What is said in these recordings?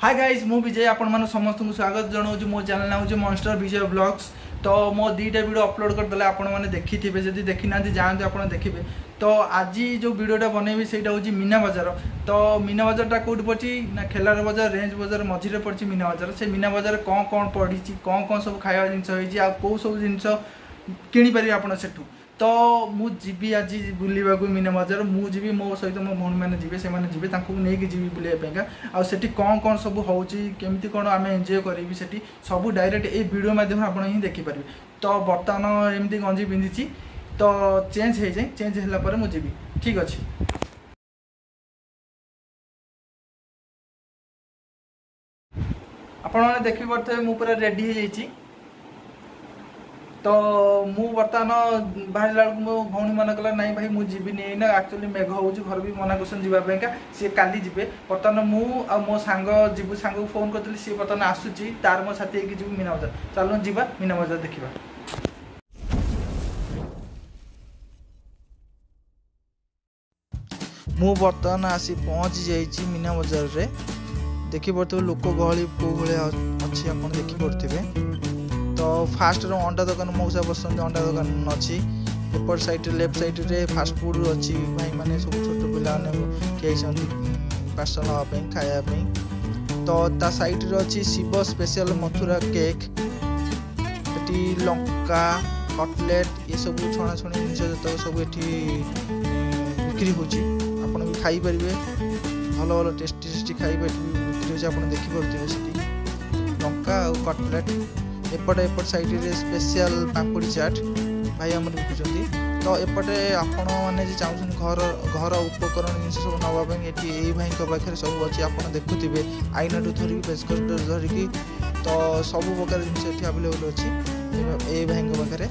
Hi guys मु विजय आपण मान समस्त को स्वागत जनाऊँ मो चैनल नाम हूँ मॉन्स्टर विजय ब्लॉग्स। तो मो दुईटा वीडियो अपलोड करदे आपण मैंने देखी थे जब देखी ना जाते आप देखिए। तो आज जो वीडियोटा बनैबी से हूँ मीना बजार। तो मीना बजारटा कौट पड़ी ना खेलार बजार रेंज बजार मझे पड़ी मीना बजार। से मीना बजार कौन कौन पड़ी कौन सब खाया जिनस कौ सब जिनस किपर आप सेठू। तो मु जीवी आज बुलवा मीना बजार मु जीवी मो सहित मो भौणी मैंने जी से जी नहीं जी बुलाइका आठी कौन कौन सब होमती कौन आम एंजय करी से सब डायरेक्ट ये वीडियो मध्यम आप ही देखिपारे। तो बर्तमान एमती गंजी पिंधि तो चेंज हो जाए चेंज है मुझे ठीक अच्छे। आपण देखिपे मु पूरा रेडी हो जाइए। तो मु बर्तमान बाहर बेलू मो भौणी मन कला नाई भाई मुझे ना एक्चुअली मेघ हो घर भी मना कर जावाई सी काली जी। बर्तमान मु मो सांग जीव सांग को फोन करी सी बर्तमान आसूची तार मो साथी जी मीना बजार चलो जीवा मीना बजार देखा। मु बर्तमान आसी पहुँची जाइए मीना बजार रे। देखी पड़े लोक गहली कौ भाया अच्छी आप देखिपे। तो फास्ट अंडा दुकान मौसा बसंत अंडा दुकान अच्छी एपट साइड लेफ्ट साइड रे फास्ट फूड अच्छी भाई माने सब छोट पिला पार्सल हाँपाई खायापी। तो ता साइड रे अच्छी शिव स्पेशल मथुरा केक ये लंका कटलेट ये सब छणाछणी जिन सब ये बिक्री होपन भी खाई पारे भल भल टेस्टी टेस्टी खाई बिक्री हो देखिपे लंका और कटलेट एपटे एपट साइड रे स्पेशल पापड़ी चाट भाई आम बिकुंट। तो एपटे आपण मैंने चाहूँ घर घर उपकरण जिन सब नापी ये भाई पाखे सब अच्छी आप देखुवे आईना टू धरिकी पेस्कट धरिकी तो सब प्रकार जिन आवेलेबल अच्छी ये भाई पाखे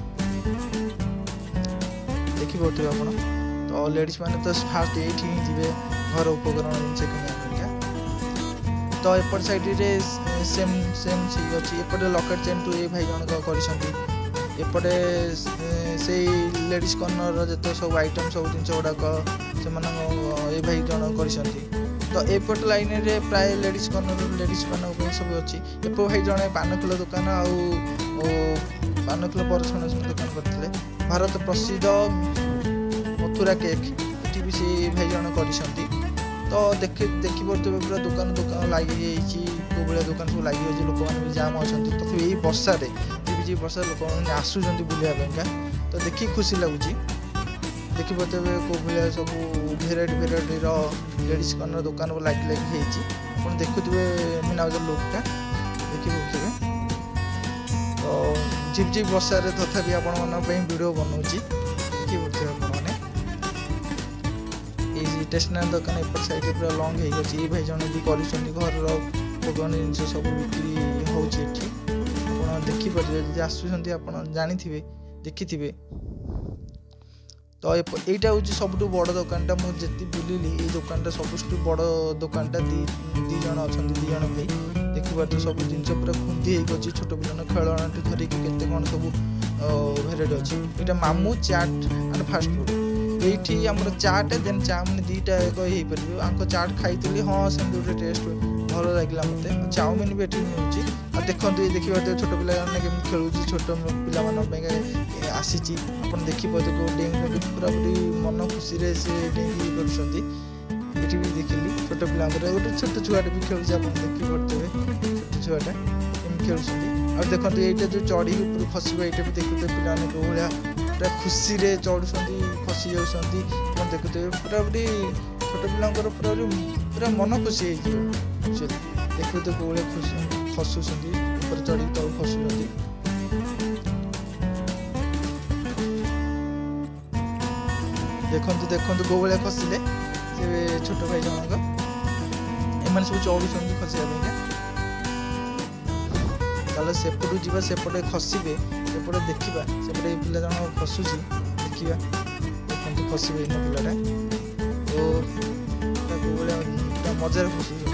देखिपे आप। तो लेडीज मैंने तो फास्ट ये जी घर उपकरण जिन कि तो एपट साइड रे सेम सेम ठीक अच्छी एपटे लकेट चेन टू ये भाई जन करपटे से लेडीज कर्नर जो सब आइटम सब जिन गुड़ाक से ये भाई जन कर। तो एपट लाइन रे प्राय लेडीज कर्नर लेडीज मान सब अच्छी एप भाई जन पानखुल दुकान पानखुल पर छणा दुकान करते भारत प्रसिद्ध मथुरा केक ये भी से भाई जन कर। तो देखिए पूरा दुकान दुकान लगी कौ भाया दुकान सब लगी लोक मैंने जाम अच्छा। तो यही बर्षा जी बर्षा लोक मैंने आसुँच बुलाइका तो देखिए खुशी लगुच देखिए कौ भाया सब भेराइटी भेराइटी लेडीज कर्नर दुकान लगी लगी आप देखुए मीना बजार लुकटा देखिए। तो झिप झिप बर्षा तथापि आपण वीडियो बनाऊँगी देखिए आपने स्टेशनरी दुकान एपट साइड पूरा लंग हो गई भाई जन भी कर घर उपकरण जिन सब बिक्री होती देखिपारे आसुँच आप जानी देखि। तो यहाँ हूँ सब बड़ दुकानटा मुझे बुलिली ये दुकानटा सब बड़ दुकानटा दी जन अच्छा दी जन भाई देखिए सब जिन पूरा खुंदी हो छोट पिला खेलना धरिकी केते कौन सब भेराइटी अच्छी। यहाँ मामू चाट एंड फास्ट फूड ये आम चाट देन चाउमिन दुईटा एक पारे चाट खाई हाँ से गोटे टेस्ट भल लगे मत चाउमिन भी ये मिलूँ। देखो ये देखिए छोट पिला खेलू छोट पिला आसी आप देखिए डेंगी पूरा पूरी मन खुशी से डेंगी कर भी देखिली छोट पिला गोटे छोट छुआटे भी खेलुचे आप देखिए छोट छुआटा खेलुँच। और देखो ये जो चढ़ी ऊपर खसवा ये भी देखते पिला कौ भाया पूरा खुशी रे चढ़ुं खसी जाती देखुए पूरा पूरी छोट पिला पूरा मन खुशी देखुए तो कौ भाया खसुँच ऊपर चढ़ी तल खसुँच। देखु देखु कौ भाया खसिले से छोट भाई जनक एम सब चढ़ुं खसिया चलो सेपटू जी सेपटे खसबे सेपटे देखा सेपटे पिला जन खसुची देखा देखते खसबे इन पिलाटा तो मजार खसुँच।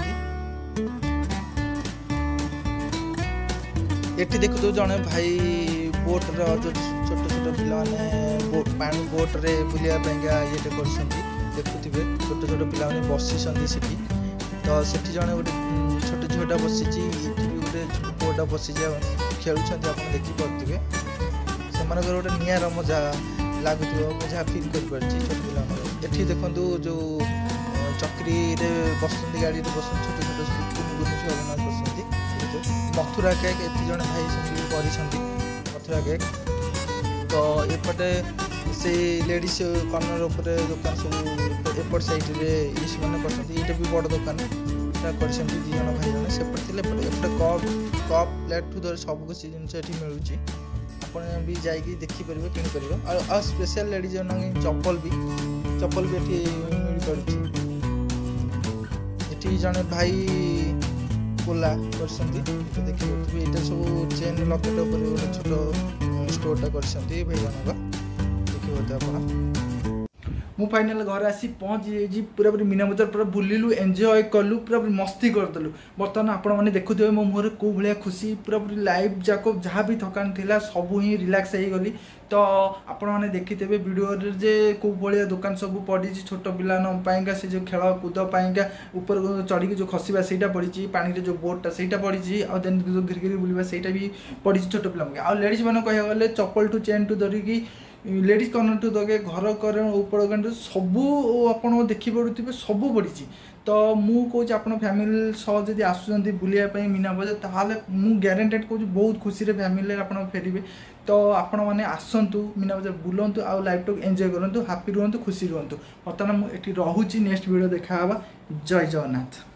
ये देखु जड़े भाई बोट्र जो छोट छोट पिला पानी बोट्रे बुलाइया ये कर देखुए छोट छोट पिला बसी से तो से जड़े गोटे छोट छोट पुआटा बसी गोटे पुआटा बसी खेलुं आप देखिपे से गोटे निआर मजा लगुव जहाँ फिल कर छोट पिला देखूँ जो चक्री बसुँच गाड़ी बसुँ छोट छोट छुआ बसुँच मथुरा केक एत जन भाई सब मथुरा केक तो एपटे से लेडीज कर्नर उपर दुकान सब एपट साइड ये सब ये भी बड़ दुकान कर दी जन भाई जन सेपटे एपटे कप प्लेट ठू सब किसी जिनस ये मिलूँ आप भी जाकि देखिपारे किपर आ स्पेशल लेडीज चप्पल भी ये मिल पार जड़े भाई कोला कर देखिए ये सब चेन लकेट गोटे छोट स्टोरटा कर भाई जनक देखिए आप मु फाइनाल घर आसी पहुँची पूरा पूरी मीना बजार पूरा बुलिलु एंजॉय कलु पूरा पूरी मस्ती करदेलु बर्तमान आपण मैंने देखुए मो मुहर कौ भाया खुशी पूरा पूरी लाइफ जाक जहाँ भी थकान थिला सब ही रिलैक्स हो गली तो आपण मैंने देखिथे वीडियो जे कौ भाया दुकान सब पड़ी छोट पिला से जो खेल कूद पाइका ऊपर चढ़ी जो खसवा से पड़ी पानी जो बोटटा से पड़ी आ देन जो घिरी बुलवा से भी पड़ी छोट पिला आ लेडीज मैंने कह गले चप्पल टू चेन टू धरिकी लेडीज कर्नर टू दगे घर कर ऊपर सबू आप देखिपे सबू पड़ी तो मु कौच आप फैमिली सह जब आसुँच बुलायापी मीना बजार ताहले मु ग्यारेंटेड कौच बहुत खुशी फैमिली आप फेरबे तो आपण मैंने आसतु मीना बजार बुलंतु आ लाइफ टाक एंजॉय करूँ हैप्पी रुहतु खुशी रुहतु बर्तमान मुझे रोची नेक्स्ट वीडियो देखा जय जगन्नाथ।